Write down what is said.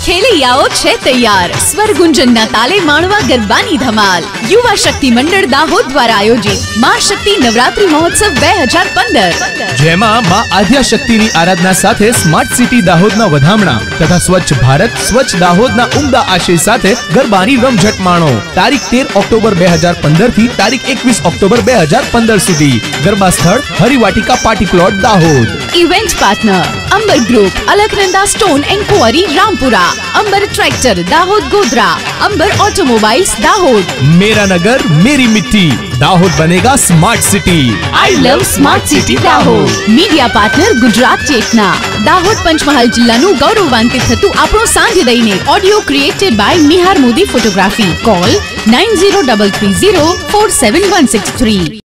ખેલૈયાઓ છે તૈયાર સ્વરગુંજનના તાલે માણવા ગરબાની ધમાલ। યુવા શક્તિ મંડળ દાહોદ દ્વારા આયોજિત માં શક્તિ નવરાત્રી મહોત્સવ 2015 જેમાં માં આદ્યાશક્તિની આરાધના સાથે સ્માર્ટ સિટી દાહોદના વધામણા તથા સ્વચ્છ ભારત સ્વચ્છ દાહોદના ઉમદા આશય સાથે ગરબાની રમઝટ માણો। તારીખ 13 ઓક્ટોબર 2015 થી તારીખ 21 ઓક્ટોબર 2015 સુધી। ગરબા સ્થળ Harivatika party plot Dahod. Event partner Ambar group, Alaknanda stone and quarry Rampura, Ambar tractor Dahod Godhra, Ambar automobiles Dahod. मेरा नगर मेरी मिट्टी, दाहोद बनेगा smart city. I love smart city Dahod. Media partner Gujarat Chetna. Dahod Panchmahal जिल्लाનું ગૌરવાન્વિત થતું આપણો સાંજ દઈને audio created by Nihar Modi photography. Call 9033047163।